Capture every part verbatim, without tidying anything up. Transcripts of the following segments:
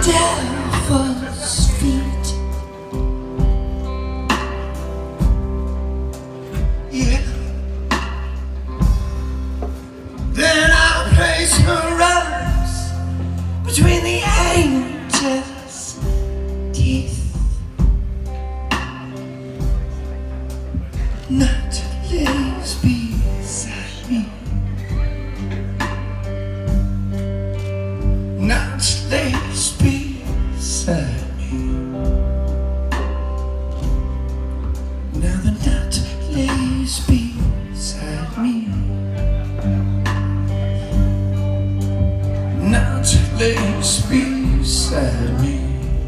devil's feet. Yeah. Then I place her rose between the angel's teeth. Not lays beside me. Not lays beside me. Now the nut lays beside me. Nut lays beside me.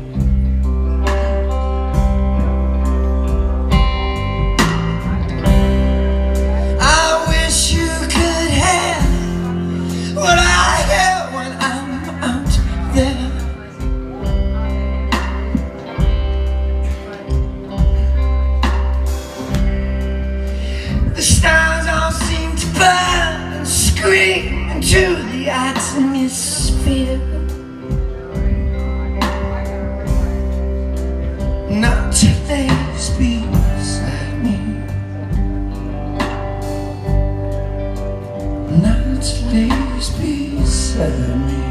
I wish you could have what I have when I'm out there. The stars all seem to burn and scream into the atmosphere. Not lays beside me. Not lays beside me.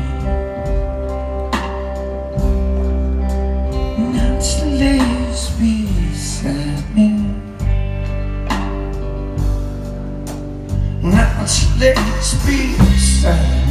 Not lays beside me. Not lays beside me.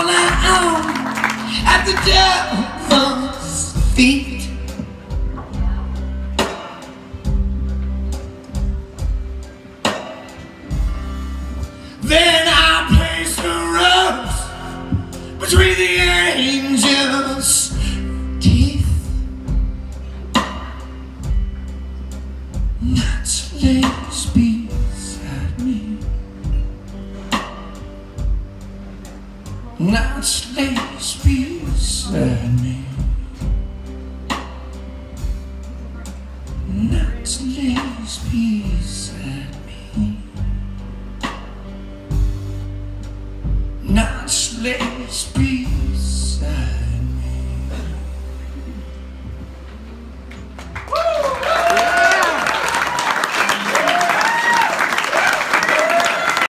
fall down at the devil's feet. Then I place the rose between the angel's teeth. Nuts lays beside me. Nuts lays beside me. Nuts lays beside me. Nuts lays beside me.